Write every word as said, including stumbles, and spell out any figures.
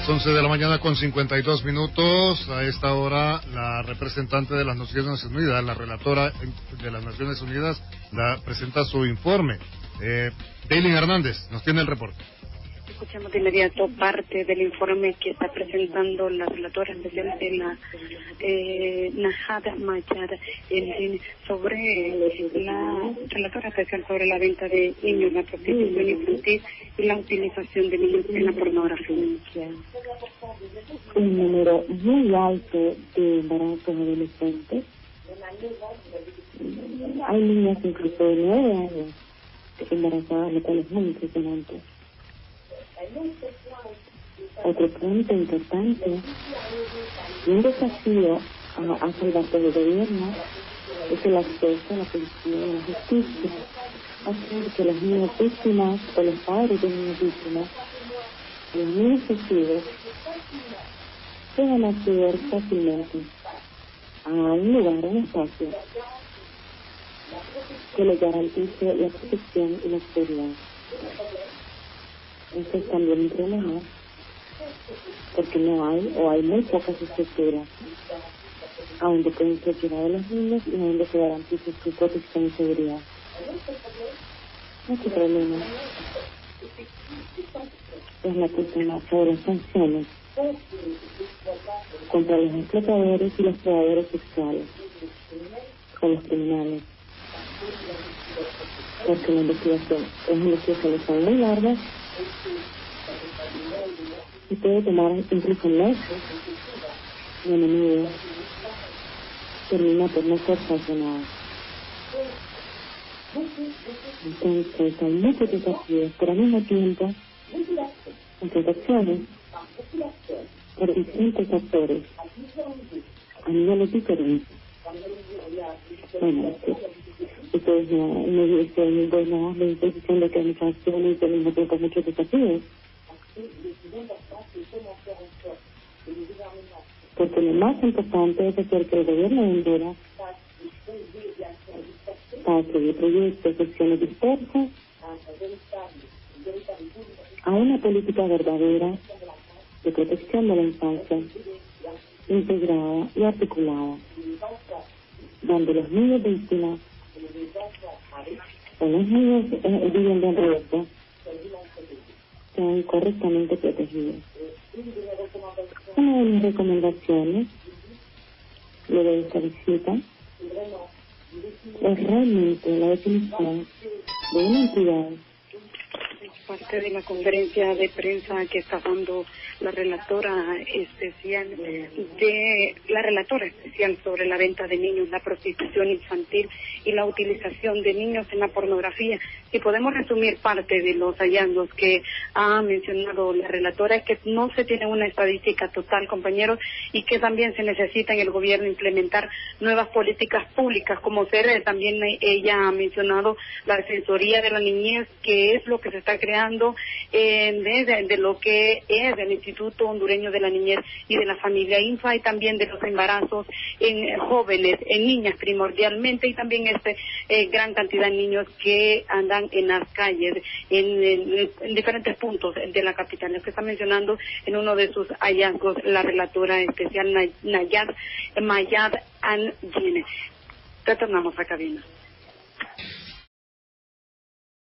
Las once de la mañana con cincuenta y dos minutos. A esta hora, la representante de las Naciones Unidas, la relatora de las Naciones Unidas, la, presenta su informe. Eh, Daylin Hernández nos tiene el reporte. Escuchamos de inmediato parte del informe que está presentando la relatora especial de la eh, Najat Mayad sobre la relatora especial sobre la venta de niños, la prostitución infantil y la utilización de niños en la pornografía. Un número muy alto de embarazos adolescentes. Hay niñas incluso de nueve años embarazadas, lo cual es muy impresionante. Otro punto importante y un desafío a, a salvarse del gobierno es el acceso a la policía y a la justicia, hacer que los niños víctimas o los padres de niños víctimas, los niños testigos, puedan acceder fácilmente a un lugar, a un espacio que les garantice la protección y la seguridad. Esto es también un problema, porque no hay, o hay muy pocas estructuras a donde pueden ser llevados los niños y a donde se garantice su protección y seguridad. Este problema es la cuestión sobre las sanciones contra los explotadores y los predadores sexuales, o los criminales, porque la investigación, las investigaciones son muy largas y puede tomar incluso meses, y a menudo termina por no ser sancionada. Entonces hay muchos desafíos, pero al mismo tiempo muchas acciones por distintos actores a niveles diferentes. Bueno, ustedes no, no dicen, bueno, la disposición de organizaciones y al mismo tiempo muchos desafíos. Porque lo más importante es hacer que el gobierno de Honduras pase de proyectos, acciones dispersas a una política verdadera de protección de la infancia, integrada y articulada, donde los niños víctimas o los niños eh, viven de riesgo sean correctamente protegidos. Una de mis recomendaciones luego de esta visita es realmente la definición de una entidad. Parte de la conferencia de prensa que está dando la relatora especial de la relatora especial sobre la venta de niños, la prostitución infantil y la utilización de niños en la pornografía. Si podemos resumir parte de los hallazgos que ha mencionado la relatora, es que no se tiene una estadística total, compañeros, y que también se necesita en el gobierno implementar nuevas políticas públicas, como ser, eh, también ella ha mencionado la Defensoría de la Niñez, que es lo que se está creando eh, de, de lo que es el Instituto Hondureño de la Niñez y de la Familia INFA, y también de los embarazos en jóvenes, en niñas primordialmente, y también este eh, gran cantidad de niños que andan en las calles, en, en, en diferentes puntos de la capital. Lo que está mencionando en uno de sus hallazgos la relatora especial Najat Mayad An Gine. Retornamos a cabina.